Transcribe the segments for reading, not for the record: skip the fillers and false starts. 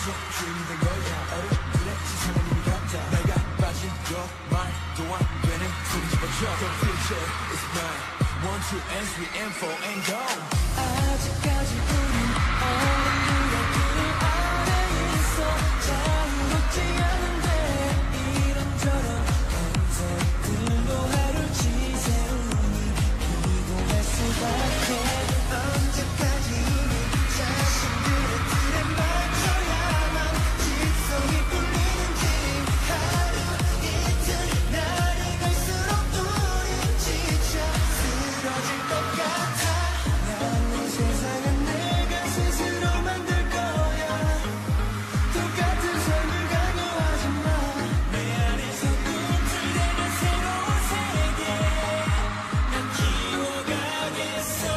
준비된 거야 어른들의 시선은 이미 갔다 내가 빠진 너말도 안 되는 소리 집어줘 The future is mine 1, 2, and 3, and 4, and go 아직까지 우린 어른들의 그 안에 있어 자유롭지 않은데 이런저런 concept들로 하루 지새우니 피곤할 수밖에 언제까지 우리 자신들의 틀에 맞춰야만 직성이 풀리는지 하루 이틀 날이 갈수록 우린 지쳐 쓰러질 것 같아 나는 세상은 내가 스스로 만들 거야 똑같은 삶을 강요하지 마내 안에서 꿈틀대는 새로운 세계 난 키워가겠어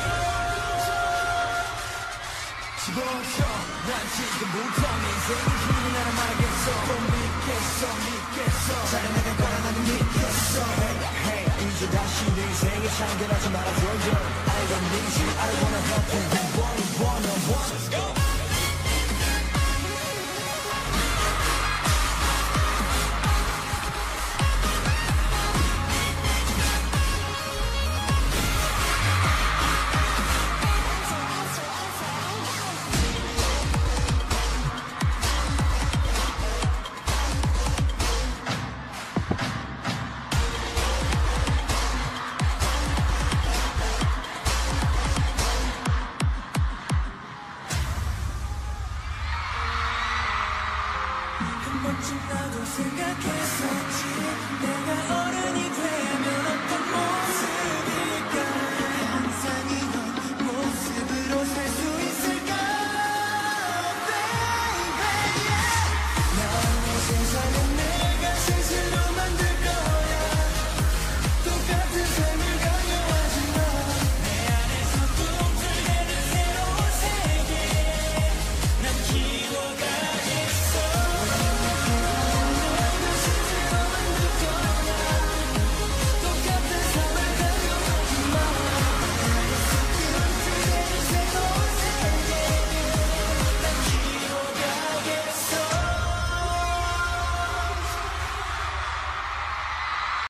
집어쳐 난 지금부터 내 인생의 힘이 나를 말하겠어 또 믿겠어 잘 나갈 거라 나는 믿겠어 Hey, hey 이제 다시 내 인생에 참견하지 말아줘요 I don't need you, I wanna help you one on one Let's go 한 번쯤 나도 생각했었지 내가 어른이 되면 어떤 모습